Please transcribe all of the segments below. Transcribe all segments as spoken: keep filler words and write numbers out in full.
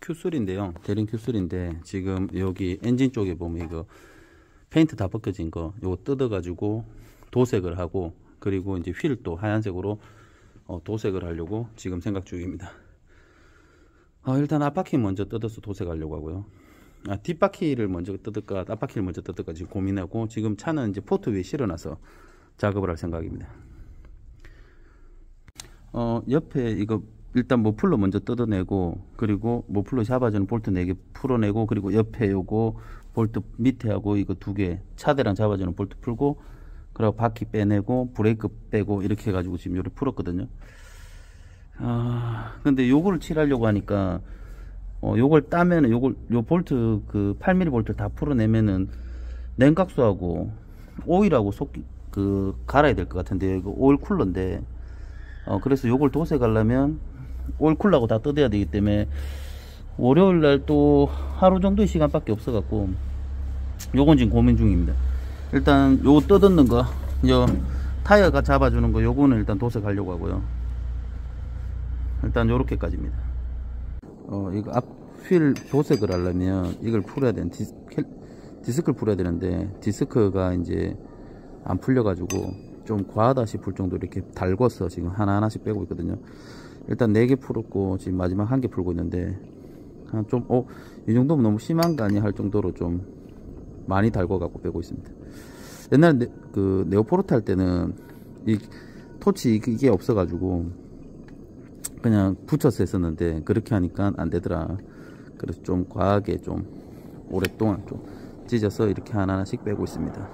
큐3인데요. 대림 큐삼인데 지금 여기 엔진 쪽에 보면 이거 페인트 다 벗겨진 거 요거 뜯어 가지고 도색을 하고, 그리고 이제 휠도 하얀색으로 어, 도색을 하려고 지금 생각 중입니다. 어, 일단 앞바퀴 먼저 뜯어서 도색하려고 하고요. 아, 뒷바퀴를 먼저 뜯을까 앞바퀴를 먼저 뜯을까 지금 고민하고, 지금 차는 이제 포트 위에 실어놔서 작업을 할 생각입니다. 어, 옆에 이거 일단 머플러 먼저 뜯어내고, 그리고 머플러 잡아주는 볼트 네 개 풀어내고, 그리고 옆에 요거 볼트 밑에 하고 이거 두 개 차대랑 잡아주는 볼트 풀고, 그리고 바퀴 빼내고 브레이크 빼고 이렇게 해가지고 지금 요를 풀었거든요. 아 근데 요거를 칠하려고 하니까 어 요걸 따면은 요걸 요 볼트 그 팔 밀리미터 볼트 다 풀어내면은 냉각수하고 오일하고 속 그 갈아야 될 것 같은데, 이거 오일 쿨러인데 어 그래서 요걸 도색하려면 오일 쿨러하고 다 뜯어야 되기 때문에 월요일 날 또 하루 정도의 시간밖에 없어 갖고 요건 지금 고민 중입니다. 일단 요거 뜯는 거, 요 타이어가 잡아주는 거 요거는 일단 도색하려고 하고요. 일단 요렇게까지입니다. 어 이거 앞 휠 도색을 하려면 이걸 풀어야 되는 디스, 디스크를 풀어야 되는데 디스크가 이제 안 풀려 가지고 좀 과하다 싶을 정도로 이렇게 달궈서 지금 하나하나씩 빼고 있거든요. 일단 네 개 풀었고 지금 마지막 한 개 풀고 있는데 좀 어 이 정도면 너무 심한 거 아니야 할 정도로 좀 많이 달궈 갖고 빼고 있습니다. 옛날에 네, 그 네오포르트 할 때는 이 토치 이게 없어 가지고 그냥 붙여서 했었는데 그렇게 하니까 안 되더라. 그래서 좀 과하게 좀 오랫동안 좀 찢어서 이렇게 하나하나씩 빼고 있습니다.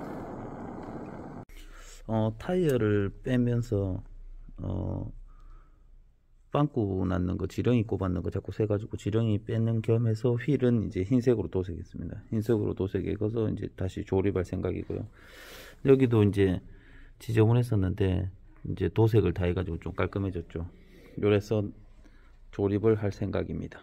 어 타이어를 빼면서 어 빵꾸 났는 거, 지렁이 꼽았는 거 자꾸 세가지고 지렁이 빼는 겸해서 휠은 이제 흰색으로 도색했습니다. 흰색으로 도색해서 이제 다시 조립할 생각이고요. 여기도 이제 지저분했었는데 이제 도색을 다 해가지고 좀 깔끔해졌죠. 요래서 조립을 할 생각입니다.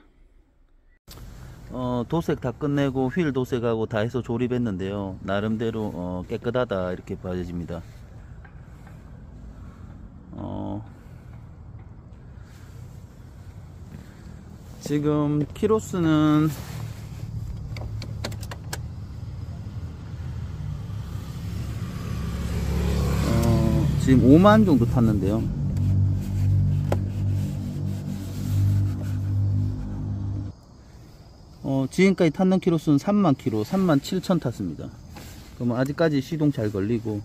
어 도색 다 끝내고 휠 도색하고 다 해서 조립했는데요. 나름대로 어, 깨끗하다 이렇게 봐집니다. 어 지금 키로수는 어, 지금 오만 정도 탔는데요. 어, 지금까지 탔는 키로수는 삼만 킬로, 삼만 칠천 탔습니다. 그러면 아직까지 시동 잘 걸리고,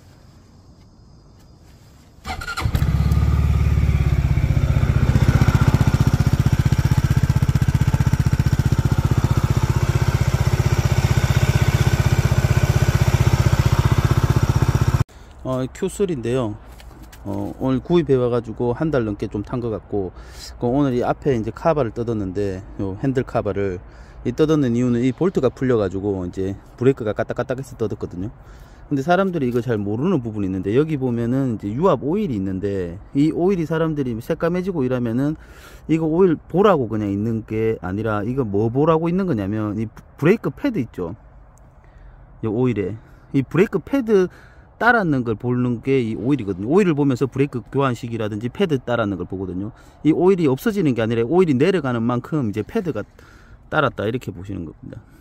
어, 큐삼인데요. 어, 오늘 구입해 와가지고 한 달 넘게 좀 탄 것 같고, 오늘 이 앞에 이제 카바를 뜯었는데, 요 핸들 카바를 이 뜯었는 이유는 이 볼트가 풀려가지고 이제 브레이크가 까딱까딱해서 뜯었거든요. 근데 사람들이 이거 잘 모르는 부분이 있는데, 여기 보면은 이제 유압 오일이 있는데, 이 오일이 사람들이 새까매지고 이러면은 이거 오일 보라고 그냥 있는 게 아니라, 이거 뭐 보라고 있는 거냐면 이 브레이크 패드 있죠. 이 오일에 이 브레이크 패드 따랐는 걸 보는 게 이 오일이거든요. 오일을 보면서 브레이크 교환식이라든지 패드 따랐는 걸 보거든요. 이 오일이 없어지는 게 아니라 오일이 내려가는 만큼 이제 패드가 따랐다 이렇게 보시는 겁니다.